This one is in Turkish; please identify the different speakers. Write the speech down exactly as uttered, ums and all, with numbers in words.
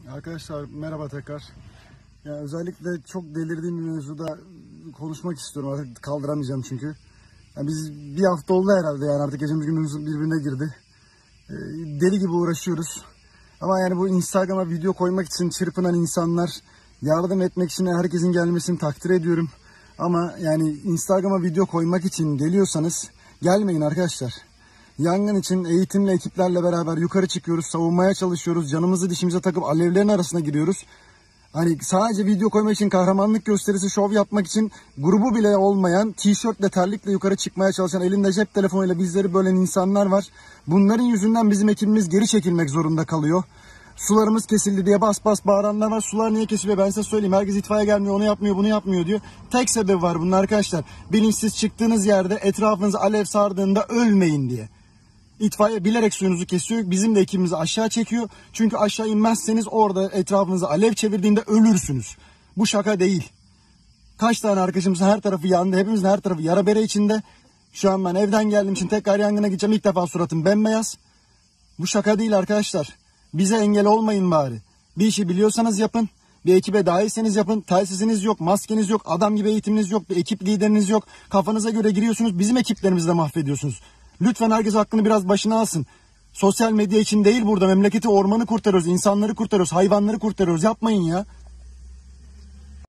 Speaker 1: Arkadaşlar merhaba tekrar. Yani özellikle çok delirdiğim bir mevzuda konuşmak istiyorum. Artık kaldıramayacağım çünkü. Yani biz bir hafta oldu herhalde, yani artık gecemiz gündüzümüz birbirine girdi. Ee, deli gibi uğraşıyoruz. Ama yani bu Instagram'a video koymak için çırpınan insanlar, yardım etmek için herkesin gelmesini takdir ediyorum. Ama yani Instagram'a video koymak için geliyorsanız gelmeyin arkadaşlar. Yangın için eğitimli ekiplerle beraber yukarı çıkıyoruz, savunmaya çalışıyoruz, canımızı dişimize takıp alevlerin arasına giriyoruz. Hani sadece video koymak için, kahramanlık gösterisi, şov yapmak için grubu bile olmayan, tişörtle, terlikle yukarı çıkmaya çalışan, elinde cep telefonuyla bizleri bölen insanlar var. Bunların yüzünden bizim ekibimiz geri çekilmek zorunda kalıyor. Sularımız kesildi diye bas bas bağıranlar var. Sular niye kesiliyor ben size söyleyeyim. Herkes itfaiye gelmiyor, onu yapmıyor, bunu yapmıyor diyor. Tek sebebi var bunun arkadaşlar. Bilinçsiz çıktığınız yerde etrafınızı alev sardığında ölmeyin diye. İtfaiye bilerek suyunuzu kesiyor. Bizim de ekibimizi aşağı çekiyor. Çünkü aşağı inmezseniz orada etrafınızı alev çevirdiğinde ölürsünüz. Bu şaka değil. Kaç tane arkadaşımızın her tarafı yandı. Hepimizin her tarafı yara bere içinde. Şu an ben evden geldim için tekrar yangına gideceğim. İlk defa suratım bembeyaz. Bu şaka değil arkadaşlar. Bize engel olmayın bari. Bir işi biliyorsanız yapın. Bir ekibe dahilseniz yapın. Telsiziniz yok, maskeniz yok, adam gibi eğitiminiz yok, bir ekip lideriniz yok. Kafanıza göre giriyorsunuz. Bizim ekiplerimizi de mahvediyorsunuz. Lütfen herkes hakkını biraz başına alsın. Sosyal medya için değil burada. Memleketi, ormanı kurtarıyoruz, insanları kurtarıyoruz, hayvanları kurtarıyoruz. Yapmayın ya.